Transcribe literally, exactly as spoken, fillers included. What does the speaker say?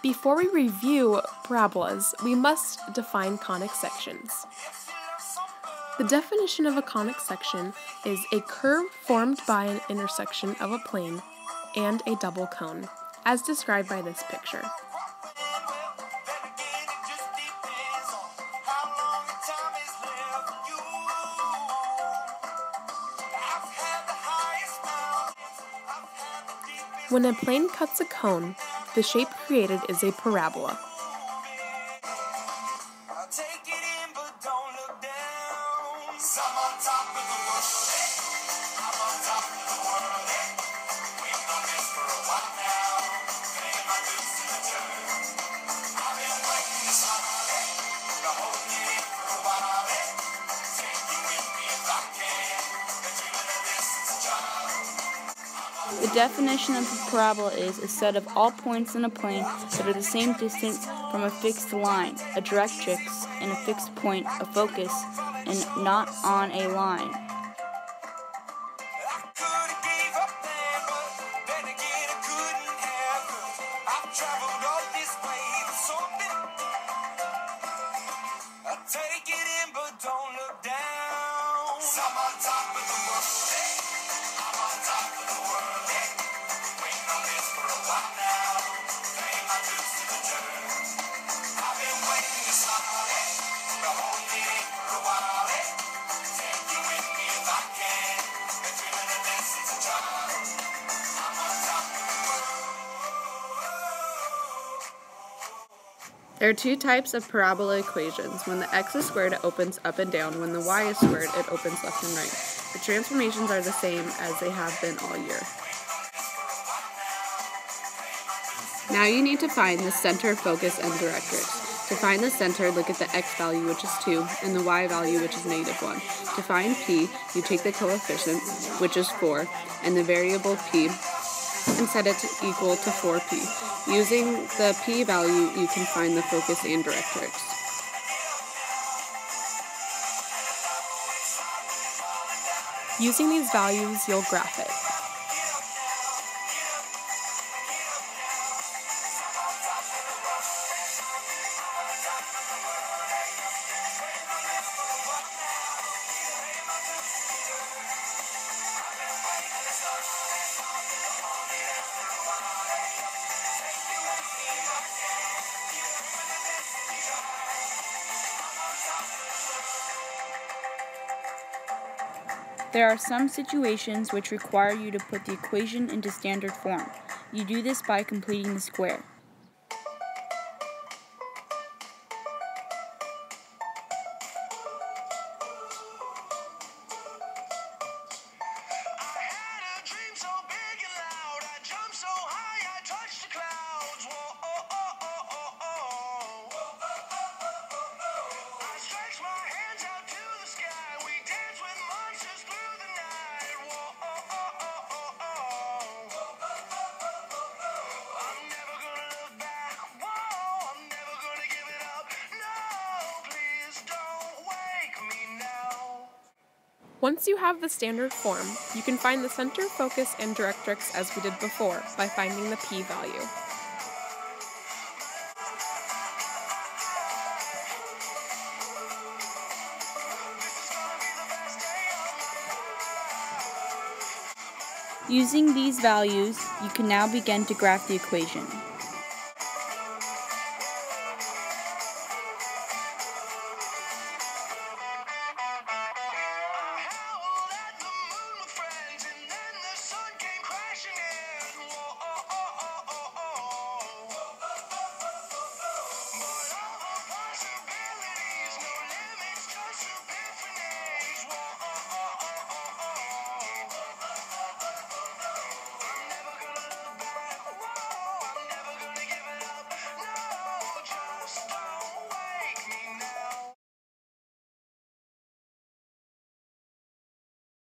Before we review parabolas, we must define conic sections. The definition of a conic section is a curve formed by an intersection of a plane and a double cone, as described by this picture. When a plane cuts a cone, the shape created is a parabola. The definition of a parabola is a set of all points in a plane that are the same distance from a fixed line, a directrix, and a fixed point, a focus, and not on a line. Take it in, but don't look down. I'm on top of the world. I'm on top of the world. Waiting on this for a while now. Paying my dues to the church. I've been waiting to smile. The whole thing for a while. Take you with me if I can. Been dreaming of this since a child. I'm on top of the world. There are two types of parabola equations. When the x is squared, it opens up and down. When the y is squared, it opens left and right. The transformations are the same as they have been all year. Now you need to find the center, focus, and directrix. To find the center, look at the x value, which is two, and the y value, which is negative one. To find p, you take the coefficient, which is four, and the variable p, and set it to equal to four p. Using the p value, you can find the focus and directrix. Using these values, you'll graph it. There are some situations which require you to put the equation into standard form. You do this by completing the square. Once you have the standard form, you can find the center, focus, and directrix as we did before by finding the p value. Using these values, you can now begin to graph the equation.